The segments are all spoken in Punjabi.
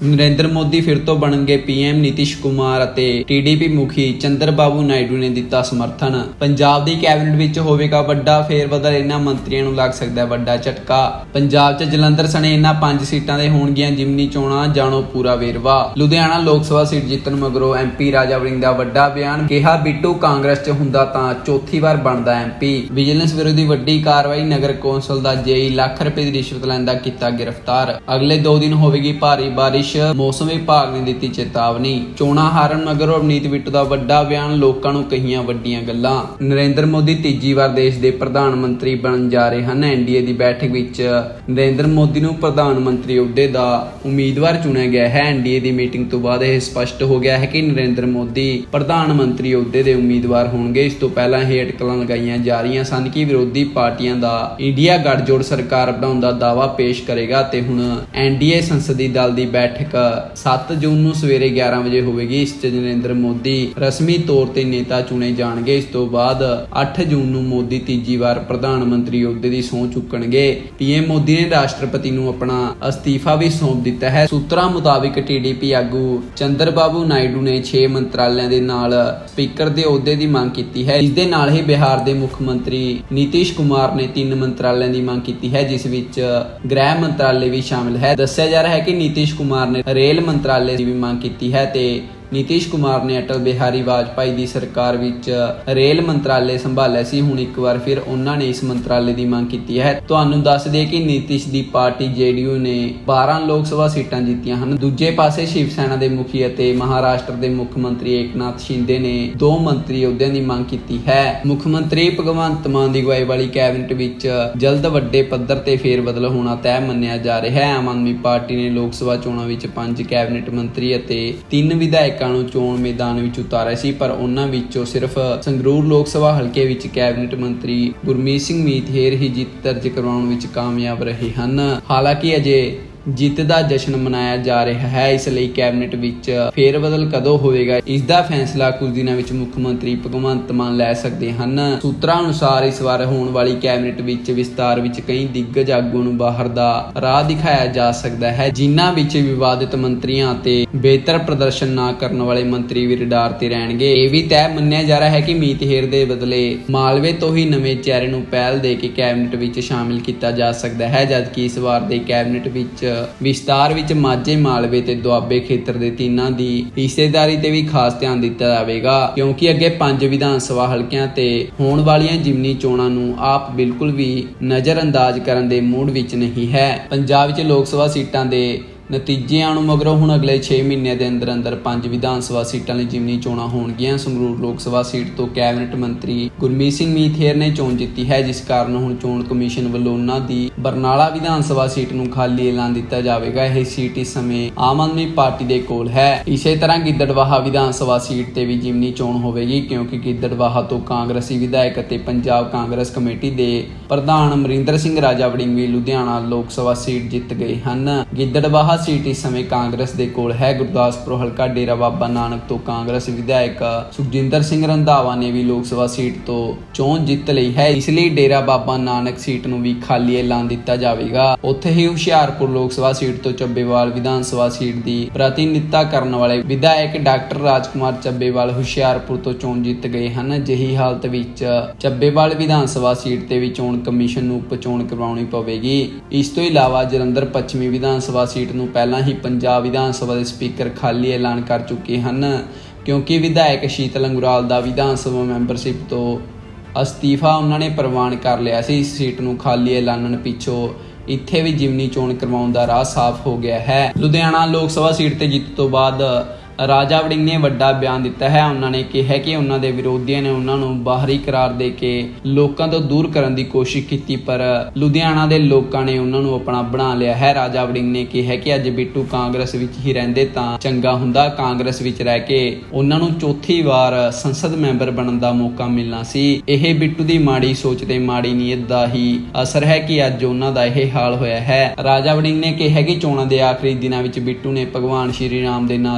नरेंद्र मोदी फिर तो बनणगे पीएम। नीतीश कुमार ਅਤੇ टीडीपी मुखी चंद्रबाबू नायडू ने दिता समर्थन। पंजाब दी कैबिनेट विच होवेगा वड्डा फेरबदल। इन्हां मंत्रियों नूं लग सकदा है वड्डा झटका। पंजाब च जलंधर सने इन्हां 5 सीटां ते होणगीਆਂ जिमनी चोणां, जाणो पूरा वेरवा। लुधियाना लोक सभा सीट जितण मगरों एमपी राजा वड़िंग दा वड्डा बयान। कहा बिट्टू कांग्रेस च हुंदा तां चौथी वार बनदा एमपी। विजिलेंस विरोधी वड्डी कार्रवाई। नगर कौंसल दा जेई लाख रुपए दी रिश्वत लैंदा कीता गिरफ्तार। अगले 2 दिन होवेगी भारी बारिश, मौसम विभाग ने दी चेतावनी। चोणां हारन मगरों अवनीत बिट्टू दा वड्डा बयान। लोकां नूं कहियां वड्डियां गल्लां। नरेंद्र मोदी तीजी वार देश दे प्रधान मंत्री बनन जा रहे हैं। एनडीए दी बैठक विच नरेंद्र मोदी नूं प्रधान मंत्री अहुदे दा उम्मीदवार चुनिया गया है। एनडीए दी मीटिंग तो बाद यह स्पष्ट हो गया है कि नरेंद्र मोदी प्रधान मंत्री अहुदे दे उम्मीदवार होणगे। इस तो पहला यह अटकलां लगाईयां जा रही सन कि विरोधी पार्टियां दा इंडिया गठजोड़ सरकार बनाउण दा दावा पेश करेगा ते हुण एनडीए संसदी दल दी बैठक 7 जून ਨੂੰ ਸਵੇਰੇ 11 ਵਜੇ ਹੋਵੇਗੀ। ਇਸ 'ਚ ਨਰਿੰਦਰ ਮੋਦੀ ਰਸਮੀ ਤੌਰ ਤੇ ਨੇਤਾ ਚੁਣੇ ਜਾਣਗੇ। ਇਸ ਤੋਂ ਬਾਅਦ 8 ਜੂਨ ਨੂੰ ਮੋਦੀ ਤੀਜੀ ਵਾਰ ਪ੍ਰਧਾਨ ਮੰਤਰੀ ਅਹੁਦੇ ਦੀ ਸਹੁੰ ਚੁੱਕਣਗੇ। ਪੀਐਮ ਮੋਦੀ ਨੇ ਰਾਸ਼ਟਰਪਤੀ ਨੂੰ ਆਪਣਾ ਅਸਤੀਫਾ ਵੀ ਸੌਂਪ ਦਿੱਤਾ ਹੈ। ਸੂਤਰਾਂ ਮੁਤਾਬਿਕ ਟੀਡੀਪੀ ਆਗੂ ਚੰਦਰਬਾਬੂ ਨਾਇਡੂ ਨੇ 6 ਮੰਤਰਾਲਿਆਂ ਦੇ ਨਾਲ ਸਪੀਕਰ ਦੇ ਅਹੁਦੇ ਦੀ ਮੰਗ ਕੀਤੀ ਹੈ। ਇਸ ਦੇ ਨਾਲ ਹੀ ਬਿਹਾਰ ਦੇ ਮੁੱਖ ਮੰਤਰੀ ਨੀਤੀਸ਼ ਕੁਮਾਰ ਨੇ 3 ਮੰਤਰਾਲਿਆਂ ਦੀ ਮੰਗ ਕੀਤੀ ਹੈ, ਜਿਸ ਵਿੱਚ ਗ੍ਰਹਿ ਮੰਤਰਾਲੇ ਵੀ ਸ਼ਾਮਿਲ ਹੈ। ਦੱਸਿਆ ਜਾ ਰਿਹਾ ਹੈ ਕਿ ਨੀਤੀਸ਼ ਕੁਮਾਰ ਨੇ रेल मंत्रालय की भी मांग की है। नीतीश कुमार ने अटल बिहारी वाजपेयी की सरकार विच रेल मंत्रालय संभालिया सी। हुण एक बार फिर उन्होंने इस मंत्रालय की मांग की है। तुहानूं दस दे कि नीतीश की पार्टी जेडीयू ने 12 लोक सभा सीटां जीतियां हन। दूजे पासे शिव सेना के मुखी अते महाराष्ट्र के मुख मंत्री एकनाथ शिंदे ने 2 मंत्री अहुदियां की मांग की है। मुख्यमंत्री भगवंत मान की अगुवाई वाली कैबिनेट विच जल्द वड्डे पद्धर ते फेरबदल होना तय मन्निया जा रहा है। आम आदमी पार्टी ने लोक सभा चोणां विच 5 कैबिनेट मंत्री अते 3 विधायक चोण मैदान विच उतारिया सी, पर उन्हां विचों सिर्फ संगरूर लोक सभा हलके विच कैबिनेट मंत्री गुरमीत सिंह मीतहेर ही जित दर्ज करवाउण विच कामयाब रहे हन। हालांकि अजे जित का जश्न मनाया जा रहा है, इसलिए कैबिनेट विच फेरबदल कदों होवेगा इसका फैसला कुछ दिनों विच मुख्यमंत्री भगवंत मान लै सकते हैं। सूत्रों अनुसार इस बार होने वाली कैबिनेट विच विस्तार विच कई दिग्गज आगूआं नूं बाहर दा राह दिखाया जा सकता है, जिन्हां विच विवादित मंत्रियां ते बेहतर प्रदर्शन ना करने वाले मंत्री भी रडार ते रहणगे। यह भी तय मन्निया जा रहा है कि मीतहेर दे बदले मालवे तो ही नवें चेहरे नूं पहल दे के कैबिनेट विच शामिल किया जा सकता है, जबकि इस बार दे कैबिनेट विच विस्तार विच माझे मालवे ते दुआबे खेत्र दे तीनां दी हिस्सेदारी ते भी खास ध्यान दिता जावेगा, क्योंकि अगे 5 विधान सभा हलकियां ते होण वालियां जिमनी चोणां नूं आप बिल्कुल भी नज़रअंदाज करन दे मूड विच नहीं है। पंजाब विच लोक सभा सीटां दे नतीजे आउण मगरों हुण अगले 6 महीने के अंदर अंदर 5 विधान सभा सीटां लई जिमनी चोणां होणगीਆਂ। संगरूर लोक सभा सीट तो कैबिनेट मंत्री गुरमीत सिंह मीतहेर ने चोण जीती है, जिस कारण हुण चोण कमीशन वल्लों उन्हां दी बरनाला विधान सभा सीट नूं खाली ऐलान दिता जावेगा। यह सीट इस समय आम आदमी पार्टी दे कोल है। इसे तरह गिद्दड़बाहा विधान सभा सीट ते भी जिमनी चोण होवेगी, क्योंकि गिद्दड़बाहा तो कांग्रेसी विधायक अते पंजाब कांग्रेस कमेटी दे प्रधान अमरिंदर सिंह राजा वड़िंग भी लुधियाना लोक सभा सीट जित गए हैं। गिद्दड़बाहा सीट इस समय कांग्रेस दे कोल है। गुरदासपुर हलका डेरा बाबा नानक तो कांग्रेस विधायक सुखजिंदर सिंह रंधावा ने भी लोक सभा सीट तो चोण जित लई है, इसलिए डेरा बाबा नानक सीट नूं भी खाली ऐलान दिता जावेगा। उत्थे ही हुशियारपुर लोक सभा सीट तो ਚੱਬੇਵਾਲ विधान सभा सीट की प्रतिनिधित्व करने वाले विधायक डॉक्टर राजकुमार ਚੱਬੇਵਾਲ हुशियारपुर तो चोण जित गए हैं। अजिही हालत विच ਚੱਬੇਵਾਲ विधान सभा सीट ते भी चोण कमीशन नूं उपचोण करवाउणी पवेगी। इस तो इलावा जलंधर पश्चिमी विधान सभा सीट नूं पहला ही पंजाब विधान सभा के स्पीकर खाली ऐलान कर चुके हैं, क्योंकि विधायक शीतल अंगुराल का विधान सभा मैंबरशिप तो अस्तीफा उन्होंने प्रवान कर लिया सी। इस सीट नूं खाली ऐलानण पिछों इत्थे भी जिमनी चोण करवाउण दा राह साफ हो गया है। लुधियाना लोक सभा सीट ते जित तो बाद राजा वड़िंग ने वड्डा बयान दिता है। उन्होंने कहा कि उन्होंने विरोधियों ने उन्होंने बाहरी करार दे के लोगों तो दूर करने की कोशिश की, पर लुधियाना के लोगों ने उन्होंने अपना बना लिया है। राजा वड़िंग ने कहा कि अज बिट्टू कांग्रेस विच ही रहिंदे तां चंगा हुंदा, कांग्रेस विच रह के उन्होंने चौथी बार संसद मैंबर बनने का मौका मिलना सी। यह बिट्टू की माड़ी सोच ते माड़ी नीयत का ही असर है कि अज उन्हों का यह हाल होया है। राजा वड़िंग ने कहा कि चोणां दे आखिरी दिनां विच बिट्टू ने भगवान श्री राम के नां ते काफी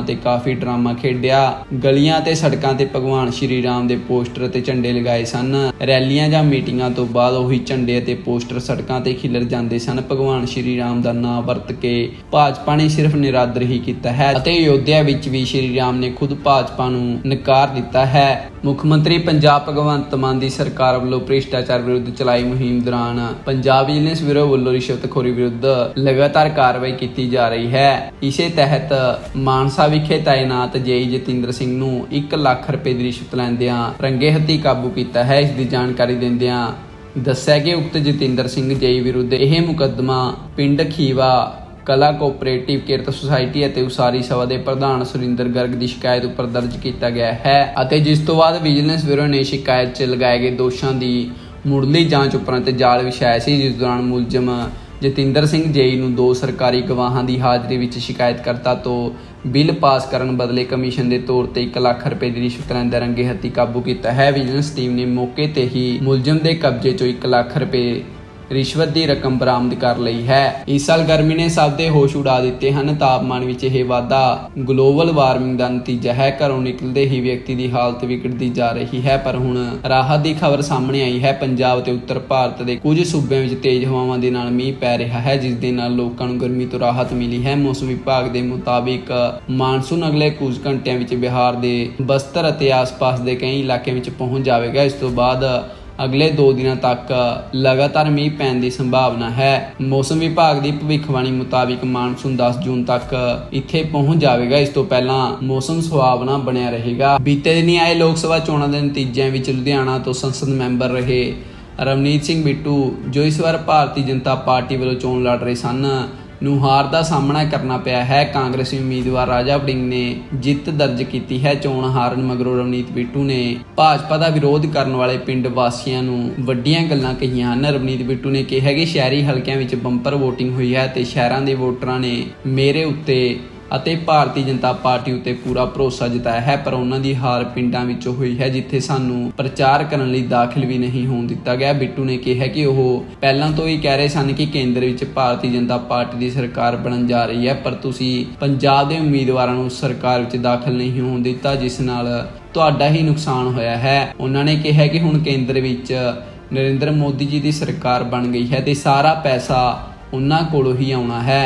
ਕਾਫੀ ਡਰਾਮਾ ਖੇਡਿਆ। ਗਲੀਆਂ ਤੇ ਸੜਕਾਂ ਤੇ ਭਗਵਾਨ ਸ਼੍ਰੀ ਰਾਮ ਦੇ ਪੋਸਟਰ ਅਤੇ ਝੰਡੇ ਲਗਾਏ ਸਨ। ਰੈਲੀਆਂ ਜਾਂ ਮੀਟਿੰਗਾਂ ਤੋਂ ਬਾਅਦ ਉਹੀ ਝੰਡੇ ਅਤੇ ਪੋਸਟਰ ਸੜਕਾਂ ਤੇ ਖਿਲਰ ਜਾਂਦੇ ਸਨ। ਭਗਵਾਨ ਸ਼੍ਰੀ ਰਾਮ ਦਾ ਨਾਂ ਵਰਤ ਕੇ ਭਾਜਪਾ ਨੇ ਸਿਰਫ ਨਿਰਾਦਰ ਹੀ ਕੀਤਾ ਹੈ ਅਤੇ ਅਯੋਧਿਆ ਵਿੱਚ ਵੀ ਸ਼੍ਰੀ ਰਾਮ ਨੇ ਖੁਦ ਭਾਜਪਾ ਨੂੰ ਨਕਾਰ ਦਿੱਤਾ ਹੈ। ਮੁੱਖ ਮੰਤਰੀ ਪੰਜਾਬ ਭਗਵੰਤ ਮਾਨ ਦੀ ਸਰਕਾਰ ਵੱਲੋਂ ਭ੍ਰਿਸ਼ਟਾਚਾਰ ਵਿਰੁੱਧ ਚਲਾਈ ਮੁਹਿੰਮ ਦੌਰਾਨ ਪੰਜਾਬ ਵਿਜੀਲੈਂਸ ਬਿਊਰੋ ਵੱਲੋਂ ਰਿਸ਼ਵਤਖੋਰੀ ਵਿਰੁੱਧ ਲਗਾਤਾਰ ਕਾਰਵਾਈ ਕੀਤੀ ਜਾ ਰਹੀ ਹੈ। ਇਸੇ ਤਹਿਤ ਮਾਨਸਾ ਵਿਖੇ ਤਾਇਨਾਤ ਜੇਈ ਜਤਿੰਦਰ ਸਿੰਘ ਨੂੰ 1 ਲੱਖ ਰੁਪਏ ਦੀ ਰਿਸ਼ਵਤ ਲੈਂਦਿਆਂ ਰੰਗੇ ਹੱਥੀਂ ਕਾਬੂ ਕੀਤਾ ਹੈ। ਇਸ ਦੀ ਜਾਣਕਾਰੀ ਦਿੰਦਿਆਂ ਦੱਸਿਆ ਕਿ ਉਕਤ ਜਤਿੰਦਰ ਸਿੰਘ ਜੇਈ ਵਿਰੁੱਧ ਇਹ ਮੁਕੱਦਮਾ ਪਿੰਡ ਖੀਵਾ ਕਲਾ ਕੋਆਪਰੇਟਿਵ ਕਿਰਤ ਸੁਸਾਇਟੀ ਅਤੇ ਉਸਾਰੀ ਸਭਾ ਦੇ ਪ੍ਰਧਾਨ ਸੁਰਿੰਦਰ ਗਰਗ ਦੀ ਸ਼ਿਕਾਇਤ ਉੱਪਰ ਦਰਜ ਕੀਤਾ ਗਿਆ ਹੈ ਅਤੇ ਜਿਸ ਤੋਂ ਬਾਅਦ ਵਿਜੀਲੈਂਸ ਬਿਊਰੋ ਨੇ ਸ਼ਿਕਾਇਤ 'ਚ ਲਗਾਏ ਗਏ ਦੋਸ਼ਾਂ ਦੀ ਮੁੱਢਲੀ ਜਾਂਚ ਉਪਰੰਤ ਜਾਲ ਵਿਛਾਇਆ ਸੀ, ਜਿਸ ਦੌਰਾਨ ਮੁਲਜ਼ਮ ਜਤਿੰਦਰ ਸਿੰਘ ਜੇਈ ਨੂੰ 2 ਸਰਕਾਰੀ ਗਵਾਹਾਂ ਦੀ ਹਾਜ਼ਰੀ ਵਿੱਚ ਸ਼ਿਕਾਇਤਕਰਤਾ ਤੋਂ ਬਿੱਲ ਪਾਸ ਕਰਨ ਬਦਲੇ ਕਮਿਸ਼ਨ ਦੇ ਤੌਰ ਤੇ 1 ਲੱਖ ਰੁਪਏ ਦੀ ਰਿਸ਼ਵਤ ਲੈਂਦੇ ਰੰਗੇ ਹੱਥੀਂ ਕਾਬੂ ਕੀਤਾ ਹੈ। ਵਿਜੀਲੈਂਸ ਟੀਮ ਨੇ ਮੌਕੇ ਤੇ ਹੀ ਮੁਲਜ਼ਮ ਦੇ ਕਬਜ਼ੇ 'ਚੋਂ 1 ਲੱਖ ਰੁਪਏ ਰਿਸ਼ਵਤ ਦੀ ਰਕਮ ਬਰਾਮਦ ਕਰ ਲਈ ਹੈ। ਇਸ ਸਾਲ ਗਰਮੀ ਨੇ ਸਭ ਦੇ ਹੋਸ਼ ਉਡਾ ਦਿੱਤੇ ਹਨ। ਤਾਪਮਾਨ ਵਿੱਚ ਇਹ ਵਾਧਾ ਗਲੋਬਲ ਵਾਰਮਿੰਗ ਦਾ ਨਤੀਜਾ ਹੈ। ਘਰੋਂ ਨਿਕਲਦੇ ਹੀ ਵਿਅਕਤੀ ਦੀ ਹਾਲਤ ਵਿਗੜਦੀ ਜਾ ਰਹੀ ਹੈ, ਪਰ ਹੁਣ ਰਾਹਤ ਦੀ ਖਬਰ ਸਾਹਮਣੇ ਆਈ ਹੈ। ਪੰਜਾਬ ਤੇ ਉੱਤਰ ਭਾਰਤ ਦੇ ਕੁਝ ਸੂਬਿਆਂ ਵਿੱਚ ਤੇਜ਼ ਹਵਾਵਾਂ ਦੇ ਨਾਲ ਮੀਂਹ ਪੈ ਰਿਹਾ ਹੈ, ਜਿਸ ਦੇ ਨਾਲ ਲੋਕਾਂ ਨੂੰ ਗਰਮੀ ਤੋਂ ਰਾਹਤ ਮਿਲੀ ਹੈ। ਮੌਸਮ ਵਿਭਾਗ ਦੇ ਮੁਤਾਬਿਕ ਮਾਨਸੂਨ ਅਗਲੇ ਕੁਝ ਘੰਟਿਆਂ ਵਿੱਚ ਬਿਹਾਰ ਦੇ ਬਸਤਰ ਅਤੇ ਆਸ-ਪਾਸ ਦੇ ਕਈ ਇਲਾਕਿਆਂ ਵਿੱਚ ਪਹੁੰਚ ਜਾਵੇਗਾ। ਇਸ ਤੋਂ ਬਾਅਦ ਅਗਲੇ 2 ਦਿਨਾਂ ਤੱਕ ਲਗਾਤਾਰ ਮੀਂਹ ਪੈਣ ਦੀ ਸੰਭਾਵਨਾ ਹੈ। ਮੌਸਮ ਵਿਭਾਗ ਦੀ ਭਵਿੱਖਬਾਣੀ ਮੁਤਾਬਿਕ ਮਾਨਸੂਨ 10 ਜੂਨ ਤੱਕ ਇੱਥੇ ਪਹੁੰਚ ਜਾਵੇਗਾ। ਇਸ ਤੋਂ ਪਹਿਲਾਂ ਮੌਸਮ ਸੁਹਾਵਣਾ ਬਣਿਆ ਰਹੇਗਾ। ਬੀਤੇ ਦਿਨੀ ਆਏ ਲੋਕ ਸਭਾ ਚੋਣਾਂ ਦੇ ਨਤੀਜਿਆਂ ਵਿੱਚ ਲੁਧਿਆਣਾ ਤੋਂ ਸੰਸਦ ਮੈਂਬਰ ਰਹੇ ਰਵਨੀਤ ਸਿੰਘ ਬਿੱਟੂ, ਜੋ ਇਸ ਵਾਰ ਭਾਰਤੀ ਜਨਤਾ ਪਾਰਟੀ ਵੱਲੋਂ ਚੋਣ ਲੜ ਰਹੇ ਸਨ, ਨੂੰ ਹਾਰ ਦਾ ਸਾਹਮਣਾ ਕਰਨਾ ਪਿਆ ਹੈ। ਕਾਂਗਰਸੀ ਉਮੀਦਵਾਰ ਰਾਜਾ ਵੜਿੰਗ ਨੇ ਜਿੱਤ ਦਰਜ ਕੀਤੀ ਹੈ। ਚੋਣ ਹਾਰਨ ਮਗਰੋਂ ਰਵਨੀਤ ਬਿੱਟੂ ਨੇ ਭਾਜਪਾ ਦਾ ਵਿਰੋਧ ਕਰਨ ਵਾਲੇ ਪਿੰਡ ਵਾਸੀਆਂ ਨੂੰ ਵੱਡੀਆਂ ਗੱਲਾਂ ਕਹੀਆਂ ਹਨ। ਰਵਨੀਤ ਬਿੱਟੂ ਨੇ ਕਿਹਾ ਕਿ ਸ਼ਹਿਰੀ ਹਲਕਿਆਂ ਵਿੱਚ ਬੰਪਰ ਵੋਟਿੰਗ ਹੋਈ ਹੈ ਤੇ ਸ਼ਹਿਰਾਂ ਦੇ ਵੋਟਰਾਂ ਨੇ ਮੇਰੇ ਉੱਤੇ ਅਤੇ ਭਾਰਤੀ ਜਨਤਾ ਪਾਰਟੀ ਉੱਤੇ ਪੂਰਾ ਭਰੋਸਾ ਜਤਾਇਆ ਹੈ, ਪਰ ਉਹਨਾਂ ਦੀ ਹਾਰ ਪਿੰਡਾਂ ਵਿੱਚੋਂ ਹੋਈ ਹੈ ਜਿੱਥੇ ਸਾਨੂੰ ਪ੍ਰਚਾਰ ਕਰਨ ਲਈ ਦਾਖਲ ਵੀ ਨਹੀਂ ਹੋਣ ਦਿੱਤਾ ਗਿਆ। ਬਿੱਟੂ ਨੇ ਕਿਹਾ ਕਿ ਉਹ ਪਹਿਲਾਂ ਤੋਂ ਹੀ ਕਹਿ ਰਹੇ ਸਨ ਕਿ ਕੇਂਦਰ ਵਿੱਚ ਭਾਰਤੀ ਜਨਤਾ ਪਾਰਟੀ ਦੀ ਸਰਕਾਰ ਬਣਨ ਜਾ ਰਹੀ ਹੈ, ਪਰ ਤੁਸੀਂ ਪੰਜਾਬ ਦੇ ਉਮੀਦਵਾਰਾਂ ਨੂੰ ਸਰਕਾਰ ਵਿੱਚ ਦਾਖਲ ਨਹੀਂ ਹੋਣ ਦਿੱਤਾ, ਜਿਸ ਨਾਲ ਤੁਹਾਡਾ ਹੀ ਨੁਕਸਾਨ ਹੋਇਆ ਹੈ। ਉਹਨਾਂ ਨੇ ਕਿਹਾ ਕਿ ਹੁਣ ਕੇਂਦਰ ਵਿੱਚ ਨਰਿੰਦਰ ਮੋਦੀ ਜੀ ਦੀ ਸਰਕਾਰ ਬਣ ਗਈ ਹੈ ਤੇ ਸਾਰਾ ਪੈਸਾ ਉਹਨਾਂ ਕੋਲੋਂ ਹੀ ਆਉਣਾ ਹੈ।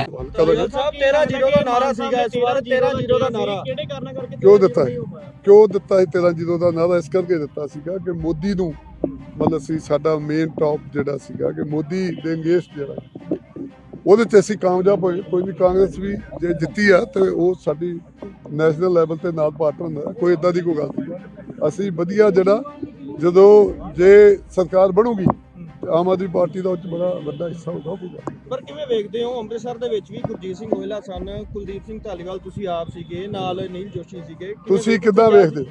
13-0 ਦਾ ਨਾਰਾ ਸੀਗਾ ਇਸ ਵਾਰ, 13-0 ਦਾ ਨਾਰਾ ਕਿਹੜੇ ਕਾਰਨ ਕਰਕੇ ਕਿਉਂ ਦਿੱਤਾ ਸੀ 13-0 ਦਾ ਨਾਰਾ? ਇਸ ਕਰਕੇ ਦਿੱਤਾ ਸੀਗਾ ਕਿ ਮੋਦੀ ਨੂੰ ਮਤਲਬ ਸੀ ਸਾਡਾ ਮੇਨ ਟੌਪ ਜਿਹੜਾ ਸੀਗਾ ਕਿ ਮੋਦੀ ਦੇ ਅੰਗੇਸਟ ਜਿਹੜਾ ਉਹਦੇ 'ਚ ਅਸੀਂ ਕਾਮਯਾਬ ਹੋਏ। ਕੋਈ ਵੀ ਕਾਂਗਰਸ ਵੀ ਜੇ ਜਿੱਤੀ ਆ ਤੇ ਉਹ ਸਾਡੀ ਨੈਸ਼ਨਲ ਲੈਵਲ ਤੇ ਨਾਲ ਪਾਰਟਨਰ ਹੁੰਦਾ, ਕੋਈ ਇਦਾਂ ਦੀ ਕੋਈ ਗੱਲ ਨਹੀਂ। ਅਸੀਂ ਵਧੀਆ ਜਿਹੜਾ ਜਦੋਂ ਜੇ ਸਰਕਾਰ ਬਣੂਗੀ ਆਮ ਆਦਮੀ ਪਾਰਟੀ ਦਾ ਉਹ 'ਚ ਬੜਾ ਵੱਡਾ ਹਿੱਸਾ ਹੋਊਗਾ। ਪਰ ਕਿਵੇਂ ਵੇਖਦੇ ਹੋ ਅੰਮ੍ਰਿਤਸਰ ਦੇ ਵਿੱਚ ਵੀ ਗੁਰਜੀਤ ਸਿੰਘ ਗੋਇਲਾ ਸਨ, ਕੁਲਦੀਪ ਸਿੰਘ ਧਾਲੀਵਾਲ ਤੁਸੀਂ ਆਪ ਸੀਗੇ, ਨਾਲ ਨੀਲ ਜੋਸ਼ੀ ਸੀਗੇ, ਤੁਸੀਂ ਕਿੱਦਾਂ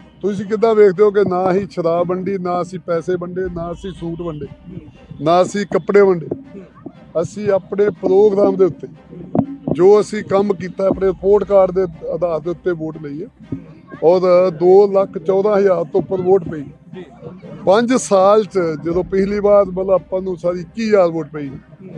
ਵੇਖਦੇ ਹੋ ਕਿ ਨਾ ਹੀ ਸ਼ਰਾਬ ਵੰਡੀ, ਨਾ ਅਸੀਂ ਪੈਸੇ ਵੰਡੇ, ਨਾ ਅਸੀਂ ਸੂਟ ਵੰਡੇ, ਨਾ ਅਸੀਂ ਕੱਪੜੇ ਵੰਡੇ। ਅਸੀਂ ਆਪਣੇ ਪ੍ਰੋਗਰਾਮ ਦੇ ਉੱਤੇ ਜੋ ਅਸੀਂ ਕੰਮ ਕੀਤਾ ਆਪਣੇ ਰਿਪੋਰਟ ਕਾਰਡ ਦੇ ਆਧਾਰ ਦੇ ਉੱਤੇ ਵੋਟ ਲਈ ਹੈ ਔਰ 2,14,000 ਤੋਂ ਉੱਪਰ ਵੋਟ ਪਈ। 5 ਸਾਲ 'ਚ ਜਦੋਂ ਪਿਛਲੀ ਵਾਰ ਮਤਲਬ ਆਪਾਂ ਨੂੰ ਸਾਰੀ 21,000 ਵੋਟ ਪਈ,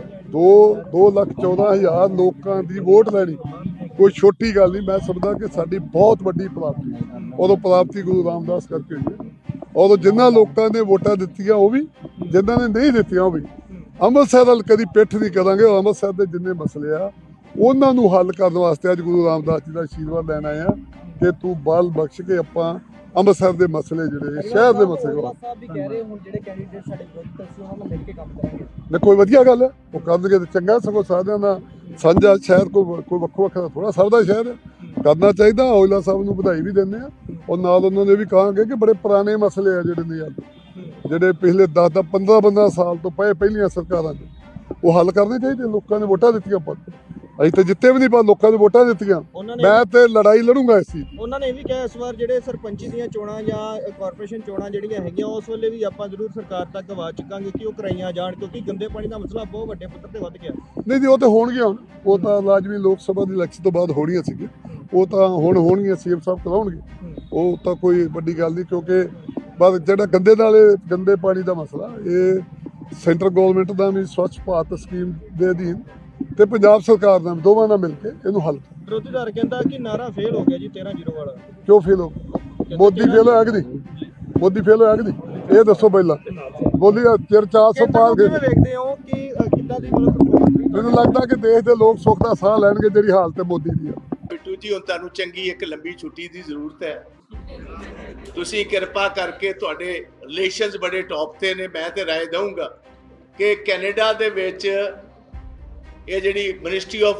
2,14,000 ਲੋਕਾਂ ਦੀ ਵੋਟ ਲੈਣੀ ਕੋਈ ਛੋਟੀ ਗੱਲ ਨਹੀਂ। ਮੈਂ ਸਮਝਦਾ ਕਿ ਸਾਡੀ ਬਹੁਤ ਵੱਡੀ ਪ੍ਰਾਪਤੀ ਉਦੋਂ ਪ੍ਰਾਪਤੀ ਗੁਰੂ ਰਾਮਦਾਸ ਕਰਕੇ ਹੋਈ ਹੈ। ਉਦੋਂ ਜਿਨ੍ਹਾਂ ਲੋਕਾਂ ਨੇ ਵੋਟਾਂ ਦਿੱਤੀਆਂ ਉਹ ਵੀ, ਜਿਨ੍ਹਾਂ ਨੇ ਨਹੀਂ ਦਿੱਤੀਆਂ ਉਹ ਵੀ। ਅੰਮ੍ਰਿਤਸਰ ਵੱਲ ਕਦੀ ਪਿੱਠ ਨਹੀਂ ਕਰਾਂਗੇ। ਅੰਮ੍ਰਿਤਸਰ ਦੇ ਜਿੰਨੇ ਮਸਲੇ ਆ ਉਹਨਾਂ ਨੂੰ ਹੱਲ ਕਰਨ ਵਾਸਤੇ ਅੱਜ ਗੁਰੂ ਰਾਮਦਾਸ ਜੀ ਦਾ ਆਸ਼ੀਰਵਾਦ ਲੈਣ ਆਏ ਆ ਕਿ ਤੂੰ ਬਲ ਬਖਸ਼ ਕੇ ਆਪਾਂ ਅੰਮ੍ਰਿਤਸਰ ਦੇ ਮਸਲੇ ਜਿਹੜੇ ਸ਼ਹਿਰ ਦੇ ਮਸਲੇ ਕੋਈ ਵਧੀਆ ਗੱਲ ਹੈ, ਉਹ ਕਰਨਗੇ ਤੇ ਚੰਗਾ। ਸਗੋਂ ਸਾਰਿਆਂ ਦਾ ਸਾਂਝਾ ਸ਼ਹਿਰ ਕੋਈ ਵੱਖੋ ਵੱਖਰਾ ਥੋੜਾ ਸਭ ਦਾ ਸ਼ਹਿਰ ਕਰਨਾ ਚਾਹੀਦਾ। ਔਜਲਾ ਸਾਹਿਬ ਨੂੰ ਵਧਾਈ ਵੀ ਦਿੰਦੇ ਆ ਔਰ ਨਾਲ ਉਹਨਾਂ ਨੇ ਵੀ ਕਹਾਂਗੇ ਕਿ ਬੜੇ ਪੁਰਾਣੇ ਮਸਲੇ ਆ ਜਿਹੜੇ ਨੇ ਜਿਹੜੇ ਪਿਛਲੇ 10-15 ਸਾਲ ਤੋਂ ਪਹਿਲੀਆਂ ਸਰਕਾਰਾਂ ਦੇ ਉਹ ਹੱਲ ਕਰਨੇ ਚਾਹੀਦੇ। ਲੋਕਾਂ ਨੇ ਵੋਟਾਂ ਦਿੱਤੀਆਂ ਪਰ ਅਸੀਂ ਤਾਂ ਜਿੱਤੇ ਵੀ ਨਹੀਂ, ਪਰ ਲੋਕਾਂ ਨੇ ਵੋਟਾਂ ਦਿੱਤੀਆਂ। ਮੈਂ ਤੇ ਲੜਾਈ ਲੜੂੰਗਾ ਇਸ ਚੀਜ਼। ਉਹਨਾਂ ਨੇ ਇਹ ਵੀ ਕਿਹਾ ਇਸ ਵਾਰ ਜਿਹੜੇ ਸਰਪੰਚੀ ਦੀਆਂ ਚੋਣਾਂ ਜਾਂ ਕਾਰਪੋਰੇਸ਼ਨ ਚੋਣਾਂ ਜਿਹੜੀਆਂ ਹੈਗੀਆਂ ਉਸ ਵੇਲੇ ਵੀ ਆਪਾਂ ਜ਼ਰੂਰ ਸਰਕਾਰ ਤੱਕ ਆਵਾਜ਼ ਚੁੱਕਾਂਗੇ ਕਿ ਉਹ ਕਰਾਈਆਂ ਜਾਣ, ਕਿਉਂਕਿ ਗੰਦੇ ਪਾਣੀ ਦਾ ਮਸਲਾ ਬਹੁਤ ਵੱਡੇ ਪੱਧਰ ਤੇ ਵੱਧ ਗਿਆ। ਨਹੀਂ ਜੀ, ਉਹ ਤਾਂ ਹੋਣਗੀਆਂ ਹੁਣ, ਉਹ ਤਾਂ ਲਾਜ਼ਮੀ ਲੋਕ ਸਭਾ ਦੀ ਇਲੈਕਸ਼ਨ ਤੋਂ ਬਾਅਦ ਹੋਣੀਆਂ ਸੀਗੀਆਂ, ਉਹ ਤਾਂ ਹੁਣ ਹੋਣਗੀਆਂ। ਸੀਐਮ ਸਾਹਿਬ ਕਰਾਉਣਗੇ, ਉਹ ਤਾਂ ਕੋਈ ਵੱਡੀ ਗੱਲ ਨਹੀਂ। ਕਿਉਂਕਿ ਬਸ ਜਿਹੜਾ ਗੰਦੇ ਪਾਣੀ ਦਾ ਮਸਲਾ ਇਹ ਸੈਂਟਰ ਗਵਰਨਮੈਂਟ ਦਾ ਵੀ ਸਵੱਛ ਭਾਰਤ ਸਕੀਮ ਦੇ ਅਧੀਨ ਤੇ ਪੰਜਾਬ ਸਰਕਾਰ ਨਾਲ ਦੋਵਾਂ ਨਾਲ ਮਿਲ ਕੇ ਇਹਨੂੰ ਹੱਲ ਕਰਨਾ। ਵਿਰੋਧੀ ਧਿਰ ਕਹਿੰਦਾ ਕਿ ਨਾਰਾ ਫੇਲ ਹੋ ਗਿਆ ਜੀ 13-0 ਵਾਲਾ। ਕਿਉਂ ਫੇਲ ਹੋ? ਮੋਦੀ ਫੇਲ ਹੋਇਆ ਕਿ ਨਹੀਂ? ਮੋਦੀ ਫੇਲ ਹੋਇਆ ਕਿ ਨਹੀਂ? ਇਹ ਦੱਸੋ ਪਹਿਲਾਂ। ਮੋਦੀ ਚਿਰ 400 ਪਾਰ ਗਏ। ਵੇਖਦੇ ਹੋ ਕਿ ਕਿੱਦਾਂ ਦੀ ਮਤਲਬ ਮੈਨੂੰ ਲੱਗਦਾ ਕਿ ਦੇਸ਼ ਦੇ ਲੋਕ ਸੁੱਖ ਦਾ ਸਾਹ ਲੈਣਗੇ ਜਿਹੜੀ ਹਾਲਤ ਹੈ ਮੋਦੀ ਦੀ ਆ। ਬਿੱਟੂ ਜੀ, ਹੁਣ ਤੁਹਾਨੂੰ ਚੰਗੀ ਇੱਕ ਲੰਬੀ ਛੁੱਟੀ ਦੀ ਜ਼ਰੂਰਤ ਹੈ। ਤੁਸੀਂ ਕਿਰਪਾ ਕਰਕੇ, ਤੁਹਾਡੇ ਰਿਲੇਸ਼ਨਸ ਬੜੇ ਟੌਪ ਤੇ ਨੇ, ਮੈਂ ਤੇ ਰਾਏ ਦਊਂਗਾ ਕਿ ਕੈਨੇਡਾ ਦੇ ਵਿੱਚ ਇਹ ਜਿਹੜੀ ਮਿਨਿਸਟਰੀ ਆਫ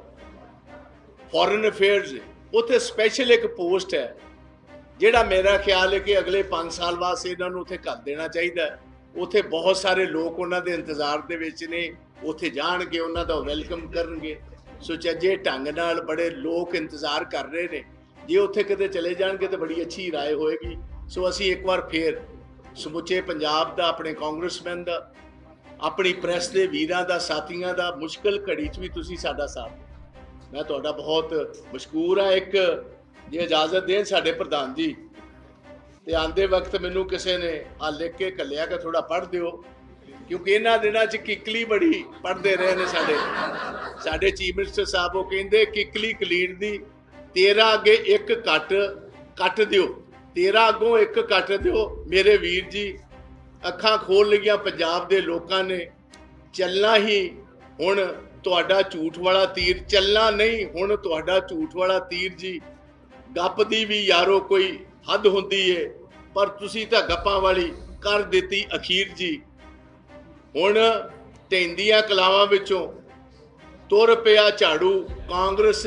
ਫੋਰਨ ਅਫੇਅਰਸ ਉੱਥੇ ਸਪੈਸ਼ਲ ਇੱਕ ਪੋਸਟ ਹੈ, ਜਿਹੜਾ ਮੇਰਾ ਖਿਆਲ ਹੈ ਕਿ ਅਗਲੇ 5 ਸਾਲ ਵਾਸਤੇ ਇਹਨਾਂ ਨੂੰ ਉੱਥੇ ਕਰ ਦੇਣਾ ਚਾਹੀਦਾ। ਉੱਥੇ ਬਹੁਤ ਸਾਰੇ ਲੋਕ ਉਹਨਾਂ ਦੇ ਇੰਤਜ਼ਾਰ ਦੇ ਵਿੱਚ ਨੇ, ਉੱਥੇ ਜਾਣਗੇ, ਉਹਨਾਂ ਦਾ ਵੈਲਕਮ ਕਰਨਗੇ। ਸੁਚੱਜੇ ਢੰਗ ਨਾਲ ਬੜੇ ਲੋਕ ਇੰਤਜ਼ਾਰ ਕਰ ਰਹੇ ਨੇ। ਜੇ ਉੱਥੇ ਕਿਤੇ ਚਲੇ ਜਾਣਗੇ ਤਾਂ ਬੜੀ ਅੱਛੀ ਰਾਏ ਹੋਏਗੀ। ਸੋ ਅਸੀਂ ਇੱਕ ਵਾਰ ਫੇਰ ਸਮੁੱਚੇ ਪੰਜਾਬ ਦਾ, ਆਪਣੇ ਕਾਂਗਰਸਮੈਨ ਦਾ, ਆਪਣੀ ਪ੍ਰੈਸ ਦੇ ਵੀਰਾਂ ਦਾ, ਸਾਥੀਆਂ ਦਾ, ਮੁਸ਼ਕਲ ਘੜੀ 'ਚ ਵੀ ਤੁਸੀਂ ਸਾਡਾ ਸਾਥ, ਮੈਂ ਤੁਹਾਡਾ ਬਹੁਤ ਮਸ਼ਕੂਰ ਹਾਂ। ਇੱਕ ਜੇ ਇਜਾਜ਼ਤ ਦੇਣ ਸਾਡੇ ਪ੍ਰਧਾਨ ਜੀ, ਤੇ ਆਂਦੇ ਵਕਤ ਮੈਨੂੰ ਕਿਸੇ ਨੇ ਆ ਲਿਖ ਕੇ ਘੱਲਿਆ ਕਿ ਥੋੜਾ ਪੜ੍ਹ ਦਿਓ, ਕਿਉਂਕਿ ਇਹਨਾਂ ਦਿਨਾਂ 'ਚ ਕਿੱਕਲੀ ਬੜੀ ਪੜ੍ਹਦੇ ਰਹੇ ਨੇ ਸਾਡੇ ਚੀਫ ਮਿਨਿਸਟਰ ਸਾਹਿਬ। ਉਹ ਕਹਿੰਦੇ ਕਿੱਕਲੀ ਕਲੀਰ ਦੀ 13 ਅੱਗੇ ਇੱਕ ਕੱਟ ਦਿਓ, 13 ਅੱਗੋਂ ਇੱਕ ਕੱਟ ਦਿਓ। ਮੇਰੇ ਵੀਰ ਜੀ, ਅੱਖਾਂ ਖੋਲ ਲਈਆਂ ਪੰਜਾਬ ਦੇ ਲੋਕਾਂ ਨੇ। ਚੱਲਣਾ ਹੀ ਹੁਣ ਤੁਹਾਡਾ ਝੂਠ ਵਾਲਾ ਤੀਰ, ਚੱਲਣਾ ਨਹੀਂ ਹੁਣ ਤੁਹਾਡਾ ਝੂਠ ਵਾਲਾ ਤੀਰ ਜੀ। ਗੱਪ ਦੀ ਵੀ ਯਾਰੋ ਕੋਈ ਹੱਦ ਹੁੰਦੀ ਏ, ਪਰ ਤੁਸੀਂ ਤਾਂ ਗੱਪਾਂ ਵਾਲੀ ਕਰ ਦਿੱਤੀ ਅਖੀਰ ਜੀ। ਹੁਣ ਢਹਿੰਦੀਆਂ ਕਲਾਵਾਂ ਵਿੱਚੋਂ ਤੁਰ ਪਿਆ ਝਾੜੂ, ਕਾਂਗਰਸ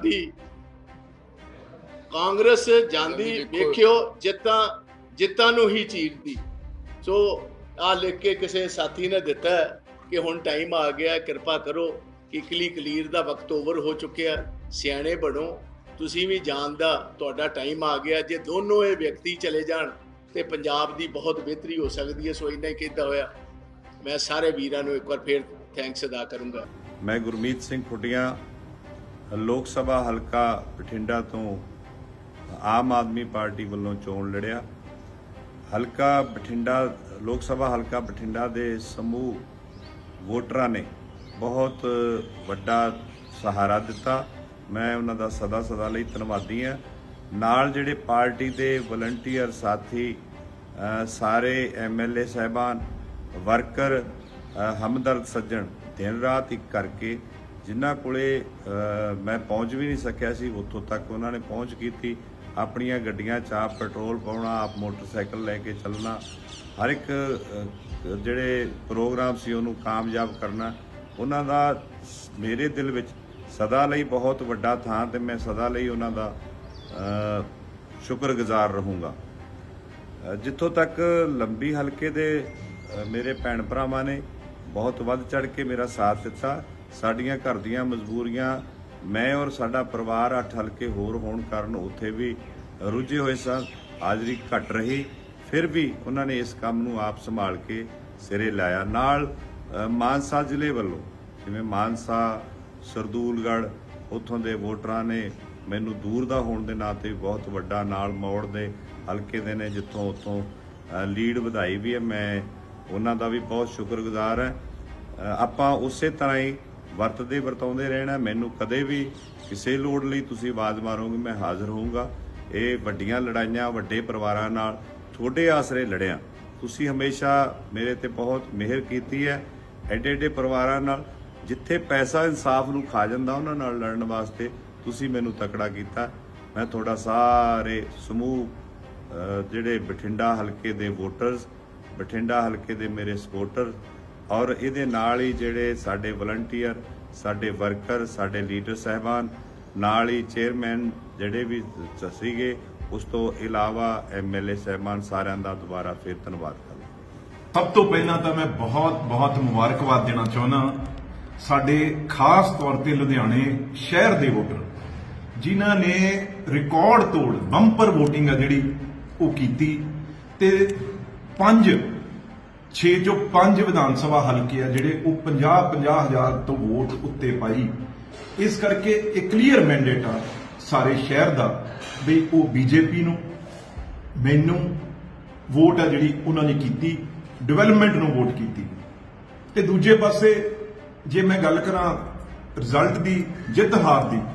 ਜਾਂਦੀ ਵੇਖਿਓ ਜਿੱਤਾਂ ਨੂੰ ਹੀ ਚੀਰਦੀ। ਸੋ ਆ ਲਿਖ ਕੇ ਕਿਸੇ ਸਾਥੀ ਨੇ ਦਿੱਤਾ ਕਿ ਹੁਣ ਟਾਈਮ ਆ ਗਿਆ, ਕਿਰਪਾ ਕਰੋ, ਕਿੱਕਲੀ ਕਲੀਰ ਦਾ ਵਕਤ ਓਵਰ ਹੋ ਚੁੱਕਿਆ, ਸਿਆਣੇ ਬਣੋ। ਤੁਸੀਂ ਵੀ ਜਾਣ ਦਾ ਤੁਹਾਡਾ ਟਾਈਮ ਆ ਗਿਆ। ਜੇ ਦੋਨੋਂ ਇਹ ਵਿਅਕਤੀ ਚਲੇ ਜਾਣ ਤੇ ਪੰਜਾਬ ਦੀ ਬਹੁਤ ਬਿਹਤਰੀ ਹੋ ਸਕਦੀ ਹੈ। ਸੋ ਇੰਨਾ ਹੀ ਕਹਿੰਦਾ ਹੋਇਆ ਮੈਂ ਸਾਰੇ ਵੀਰਾਂ ਨੂੰ ਇੱਕ ਵਾਰ ਫਿਰ ਥੈਂਕਸ ਅਦਾ ਕਰੂੰਗਾ। ਮੈਂ ਗੁਰਮੀਤ ਸਿੰਘ ਖੁੱਡੀਆਂ, ਲੋਕ ਸਭਾ ਹਲਕਾ ਬਠਿੰਡਾ ਤੋਂ ਆਮ ਆਦਮੀ ਪਾਰਟੀ ਵੱਲੋਂ ਚੋਣ ਲੜਿਆ। ਹਲਕਾ ਬਠਿੰਡਾ, ਲੋਕ ਸਭਾ ਹਲਕਾ ਬਠਿੰਡਾ ਦੇ ਸਮੂਹ ਵੋਟਰਾਂ ਨੇ ਬਹੁਤ ਵੱਡਾ ਸਹਾਰਾ ਦਿੱਤਾ। ਮੈਂ ਉਹਨਾਂ ਦਾ ਸਦਾ ਲਈ ਧੰਨਵਾਦੀ ਹਾਂ। ਨਾਲ ਜਿਹੜੇ ਪਾਰਟੀ ਦੇ ਵਲੰਟੀਅਰ ਸਾਥੀ, ਸਾਰੇ MLA ਸਾਹਿਬਾਨ, ਵਰਕਰ, ਹਮਦਰਦ ਸੱਜਣ, ਦਿਨ ਰਾਤ ਇੱਕ ਕਰਕੇ ਜਿਨ੍ਹਾਂ ਕੋਲੇ ਮੈਂ ਪਹੁੰਚ ਵੀ ਨਹੀਂ ਸਕਿਆ ਸੀ, ਉੱਥੋਂ ਤੱਕ ਉਹਨਾਂ ਨੇ ਪਹੁੰਚ ਕੀਤੀ। ਆਪਣੀਆਂ ਗੱਡੀਆਂ 'ਚ ਆਪ ਪੈਟਰੋਲ ਪਾਉਣਾ, ਆਪ ਮੋਟਰਸਾਈਕਲ ਲੈ ਕੇ ਚੱਲਣਾ, ਹਰ ਇੱਕ ਜਿਹੜੇ ਪ੍ਰੋਗਰਾਮ ਸੀ ਉਹਨੂੰ ਕਾਮਯਾਬ ਕਰਨਾ, ਉਹਨਾਂ ਦਾ ਮੇਰੇ ਦਿਲ ਵਿੱਚ ਸਦਾ ਲਈ ਬਹੁਤ ਵੱਡਾ ਥਾਂ, ਤੇ ਮੈਂ ਸਦਾ ਲਈ ਉਹਨਾਂ ਦਾ ਸ਼ੁਕਰਗੁਜ਼ਾਰ ਰਹੂੰਗਾ। ਜਿੱਥੋਂ ਤੱਕ ਲੰਬੀ ਹਲਕੇ ਦੇ ਮੇਰੇ ਭੈਣ ਭਰਾਵਾਂ ਨੇ ਬਹੁਤ ਵੱਧ ਚੜ ਕੇ ਮੇਰਾ ਸਾਥ ਦਿੱਤਾ। ਸਾਡੀਆਂ ਘਰ ਦੀਆਂ ਮਜਬੂਰੀਆਂ, ਮੈਂ ਔਰ ਸਾਡਾ ਪਰਿਵਾਰ 8 ਹਲਕੇ ਹੋਰ ਹੋਣ ਕਾਰਨ ਉੱਥੇ ਵੀ ਰੁੱਝੇ ਹੋਏ ਸਨ, ਹਾਜ਼ਰੀ ਘੱਟ ਰਹੀ, ਫਿਰ ਵੀ ਉਹਨਾਂ ਨੇ ਇਸ ਕੰਮ ਨੂੰ ਆਪ ਸੰਭਾਲ ਕੇ ਸਿਰੇ ਲਾਇਆ। ਨਾਲ ਮਾਨਸਾ ਜ਼ਿਲ੍ਹੇ ਵੱਲੋਂ, ਜਿਵੇਂ ਮਾਨਸਾ, ਸਰਦੂਲਗੜ੍ਹ, ਉੱਥੋਂ ਦੇ ਵੋਟਰਾਂ ਨੇ ਮੈਨੂੰ ਦੂਰ ਦਾ ਹੋਣ ਦੇ ਨਾਤੇ ਬਹੁਤ ਵੱਡਾ, ਨਾਲ ਮੌੜ ਦੇ ਹਲਕੇ ਦੇ ਨੇ ਜਿੱਥੋਂ ਉੱਥੋਂ ਲੀਡ ਵਧਾਈ ਵੀ ਹੈ, ਮੈਂ ਉਹਨਾਂ ਦਾ ਵੀ ਬਹੁਤ ਸ਼ੁਕਰਗੁਜ਼ਾਰ ਹਾਂ। ਆਪਾਂ ਉਸੇ ਤਰ੍ਹਾਂ ਹੀ ਵਰਤਦੇ ਵਰਤਾਉਂਦੇ ਰਹਿਣਾ। ਮੈਨੂੰ ਕਦੇ ਵੀ ਕਿਸੇ ਲੋੜ ਲਈ ਤੁਸੀਂ ਆਵਾਜ਼ ਮਾਰੋਗੇ, ਮੈਂ ਹਾਜ਼ਰ ਹੋਊਂਗਾ। ਇਹ ਵੱਡੀਆਂ ਲੜਾਈਆਂ ਵੱਡੇ ਪਰਿਵਾਰਾਂ ਨਾਲ ਤੁਹਾਡੇ ਆਸਰੇ ਲੜਿਆ। ਤੁਸੀਂ ਹਮੇਸ਼ਾ ਮੇਰੇ ਤੇ ਬਹੁਤ ਮਿਹਰ ਕੀਤੀ ਹੈ। ਐਡੇ ਪਰਿਵਾਰਾਂ ਨਾਲ ਜਿੱਥੇ ਪੈਸਾ ਇਨਸਾਫ ਨੂੰ ਖਾ ਜਾਂਦਾ, ਉਹਨਾਂ ਨਾਲ ਲੜਨ ਵਾਸਤੇ ਤੁਸੀਂ ਮੈਨੂੰ ਤਕੜਾ ਕੀਤਾ। ਮੈਂ ਤੁਹਾਡਾ ਸਾਰੇ ਸਮੂਹ ਜਿਹੜੇ ਬਠਿੰਡਾ ਹਲਕੇ ਦੇ ਵੋਟਰਸ, ਬਠਿੰਡਾ ਹਲਕੇ ਦੇ ਮੇਰੇ ਸਪੋਰਟਰ, ਔਰ ਇਹਦੇ ਨਾਲ ਹੀ ਜਿਹੜੇ ਸਾਡੇ ਵਲੰਟੀਅਰ, ਸਾਡੇ ਵਰਕਰ, ਸਾਡੇ ਲੀਡਰ ਸਾਹਿਬਾਨ, ਨਾਲ ਹੀ ਚੇਅਰਮੈਨ ਜਿਹੜੇ ਵੀ ਸੀਗੇ, ਉਸ ਤੋਂ ਇਲਾਵਾ MLA ਸਾਹਿਬਾਨ, ਸਾਰਿਆਂ ਦਾ ਦੁਬਾਰਾ ਫਿਰ ਧੰਨਵਾਦ ਕਰਦਾ। ਸਭ ਤੋਂ ਪਹਿਲਾਂ ਤਾਂ ਮੈਂ ਬਹੁਤ ਮੁਬਾਰਕਬਾਦ ਦੇਣਾ ਚਾਹੁੰਦਾ ਸਾਡੇ ਖਾਸ ਤੌਰ ਤੇ ਲੁਧਿਆਣੇ ਸ਼ਹਿਰ ਦੇ ਵੋਟਰ, ਜਿਨ੍ਹਾਂ ਨੇ ਰਿਕਾਰਡ ਤੋੜ ਬੰਪਰ ਵੋਟਿੰਗ ਆ ਜਿਹੜੀ ਉਹ ਕੀਤੀ, ਤੇ 6 ਜੋ 5 ਵਿਧਾਨ ਸਭਾ ਹਲਕੇ ਆ ਜਿਹੜੇ ਉਹ 50,000 ਤੋਂ ਵੋਟ ਉੱਤੇ ਪਾਈ। ਇਸ ਕਰਕੇ ਇੱਕ ਕਲੀਅਰ ਮੈਂਡੇਟ ਆ ਸਾਰੇ ਸ਼ਹਿਰ ਦਾ ਵੀ ਉਹ BJP ਨੂੰ, ਮੈਨੂੰ ਵੋਟ ਆ ਜਿਹੜੀ ਉਹਨਾਂ ਨੇ ਕੀਤੀ, ਡਿਵੈਲਪਮੈਂਟ ਨੂੰ ਵੋਟ ਕੀਤੀ। ਤੇ ਦੂਜੇ ਪਾਸੇ ਜੇ ਮੈਂ ਗੱਲ ਕਰਾਂ ਰਿਜ਼ਲਟ ਦੀ ਜਿੱਤ ਹਾਰ ਦੀ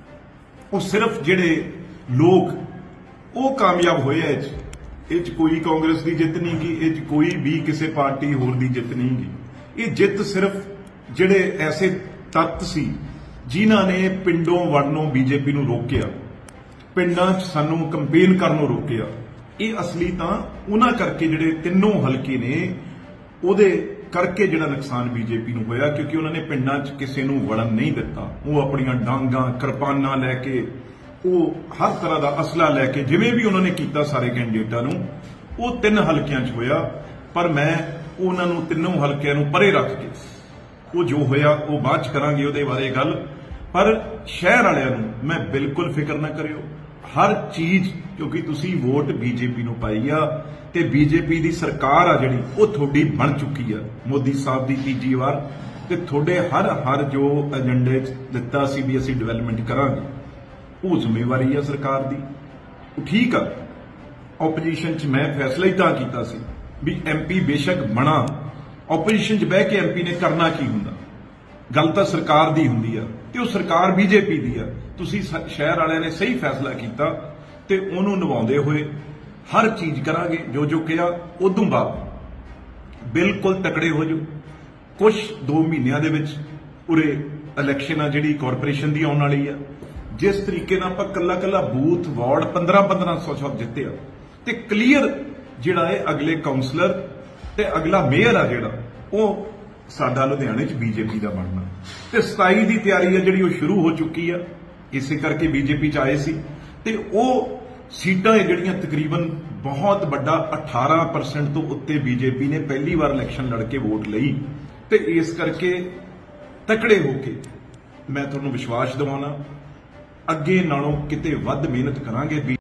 ਉਹ ਸਿਰਫ ਜਿਹੜੇ ਲੋਕ ਉਹ ਕਾਮਯਾਬ ਹੋਏ ਆ। ਇਹ 'ਚ ਕੋਈ ਕਾਂਗਰਸ ਦੀ ਜਿੱਤ ਨਹੀਂ ਗੀ, ਇਹ 'ਚ ਕੋਈ ਵੀ ਕਿਸੇ ਪਾਰਟੀ ਹੋਰ ਦੀ ਜਿੱਤ ਨਹੀਂ ਗੀ। ਇਹ ਜਿੱਤ ਸਿਰਫ ਜਿਹੜੇ ਐਸੇ ਤੱਤ ਸੀ ਜਿਨ੍ਹਾਂ ਨੇ ਪਿੰਡੋਂ ਵੜਨੋਂ ਬੀਜੇਪੀ ਨੂੰ ਰੋਕਿਆ, ਪਿੰਡਾਂ 'ਚ ਸਾਨੂੰ ਕੰਪੇਨ ਕਰਨੋਂ ਰੋਕਿਆ। ਇਹ ਅਸਲੀ ਤਾਂ ਉਹਨਾਂ ਕਰਕੇ ਜਿਹੜੇ ਤਿੰਨੋਂ ਹਲਕੇ ਨੇ ਉਹਦੇ ਕਰਕੇ ਜਿਹੜਾ ਨੁਕਸਾਨ ਬੀਜੇਪੀ ਨੂੰ ਹੋਇਆ, ਕਿਉਂਕਿ ਉਹਨਾਂ ਨੇ ਪਿੰਡਾਂ 'ਚ ਕਿਸੇ ਨੂੰ ਵੜਨ ਨਹੀਂ ਦਿੱਤਾ। ਉਹ ਆਪਣੀਆਂ ਡਾਂਗਾਂ ਕਿਰਪਾਨਾਂ ਲੈ ਕੇ, ਉਹ ਹਰ ਤਰ੍ਹਾਂ ਦਾ ਅਸਲਾ ਲੈ ਕੇ, ਜਿਵੇਂ ਵੀ ਉਹਨਾਂ ਨੇ ਕੀਤਾ ਸਾਰੇ ਕੈਂਡੀਡੇਟਾਂ ਨੂੰ, ਉਹ 3 ਹਲਕਿਆਂ 'ਚ ਹੋਇਆ। ਪਰ ਮੈਂ ਉਹਨਾਂ ਨੂੰ ਤਿੰਨੋਂ ਹਲਕਿਆਂ ਨੂੰ ਪਰੇ ਰੱਖ ਕੇ, ਉਹ ਜੋ ਹੋਇਆ ਉਹ ਬਾਅਦ 'ਚ ਕਰਾਂਗੇ ਉਹਦੇ ਬਾਰੇ ਗੱਲ। ਪਰ ਸ਼ਹਿਰ ਵਾਲਿਆਂ ਨੂੰ ਮੈਂ ਬਿਲਕੁਲ ਫਿਕਰ ਨਾ ਕਰਿਓ, ਹਰ ਚੀਜ਼, ਕਿਉਂਕਿ ਤੁਸੀਂ ਵੋਟ ਬੀਜੇਪੀ ਨੂੰ ਪਾਈ ਆ ਤੇ ਬੀਜੇਪੀ ਦੀ ਸਰਕਾਰ ਆ ਜਿਹੜੀ ਉਹ ਤੁਹਾਡੀ ਬਣ ਚੁੱਕੀ ਆ, ਮੋਦੀ ਸਾਹਿਬ ਦੀ ਤੀਜੀ ਵਾਰ, ਤੇ ਤੁਹਾਡੇ ਹਰ ਜੋ ਏਜੰਡੇ 'ਚ ਦਿੱਤਾ ਸੀ ਵੀ ਅਸੀਂ ਡਿਵੈਲਪਮੈਂਟ ਕਰਾਂਗੇ, ਉਹ ਜ਼ਿੰਮੇਵਾਰੀ ਆ ਸਰਕਾਰ ਦੀ। ਠੀਕ ਆ, ਆਪੋਜੀਸ਼ਨ 'ਚ ਮੈਂ ਫੈਸਲਾ ਹੀ ਤਾਂ ਕੀਤਾ ਸੀ ਵੀ ਐਮਪੀ ਬੇਸ਼ੱਕ ਬਣਾ, ਆਪੋਜੀਸ਼ਨ 'ਚ ਬਹਿ ਕੇ ਐਮਪੀ ਨੇ ਕਰਨਾ ਕੀ ਹੁੰਦਾ, ਗੱਲ ਤਾਂ ਸਰਕਾਰ ਦੀ ਹੁੰਦੀ ਆ ਤੇ ਉਹ ਸਰਕਾਰ ਬੀਜੇਪੀ ਦੀ ਆ। ਤੁਸੀਂ ਸ਼ਹਿਰ ਵਾਲਿਆਂ ਨੇ ਸਹੀ ਫੈਸਲਾ ਕੀਤਾ ਤੇ ਉਹਨੂੰ ਨਿਭਾਉਂਦੇ ਹੋਏ ਹਰ ਚੀਜ਼ ਕਰਾਂਗੇ ਜੋ ਕਿਹਾ। ਉਦੋਂ ਬਾਅਦ ਬਿਲਕੁਲ ਤਕੜੇ ਹੋ ਜਾਓ। ਕੁਝ 2 ਮਹੀਨਿਆਂ ਦੇ ਵਿੱਚ ਉਰੇ ਇਲੈਕਸ਼ਨ ਆ ਜਿਹੜੀ ਕਾਰਪੋਰੇਸ਼ਨ ਦੀ ਆਉਣ ਵਾਲੀ ਆ, ਜਿਸ ਤਰੀਕੇ ਨਾਲ ਆਪਾਂ ਕੱਲਾ ਬੂਥ ਵਾਰਡ 1500 ਜਿੱਤਿਆ ਤੇ ਕਲੀਅਰ ਜਿਹੜਾ ਹੈ ਅਗਲੇ ਕਾਉਂਸਲਰ ਤੇ ਅਗਲਾ ਮੇਅਰ ਆ ਜਿਹੜਾ ਉਹ ਸਾਡਾ ਲੁਧਿਆਣੇ 'ਚ ਬੀਜੇਪੀ ਦਾ ਬਣਨਾ। ਤੇ 27 ਦੀ ਤਿਆਰੀ ਆ ਜਿਹੜੀ ਉਹ ਸ਼ੁਰੂ ਹੋ ਚੁੱਕੀ ਆ, ਇਸੇ ਕਰਕੇ ਬੀਜੇਪੀ 'ਚ ਆਏ ਸੀ। ਤੇ ਉਹ ਸੀਟਾਂ ਜਿਹੜੀਆਂ ਤਕਰੀਬਨ ਬਹੁਤ ਵੱਡਾ 18% ਤੋਂ ਉੱਤੇ ਬੀਜੇਪੀ ਨੇ ਪਹਿਲੀ ਵਾਰ ਇਲੈਕਸ਼ਨ ਲੜ ਕੇ ਵੋਟ ਲਈ। ਤੇ ਇਸ ਕਰਕੇ ਤਕੜੇ ਹੋ ਕੇ ਮੈਂ ਤੁਹਾਨੂੰ ਵਿਸ਼ਵਾਸ ਦਿਵਾਉਣਾ, ਅੱਗੇ ਨਾਲੋਂ ਕਿਤੇ ਵੱਧ ਮਿਹਨਤ ਕਰਾਂਗੇ।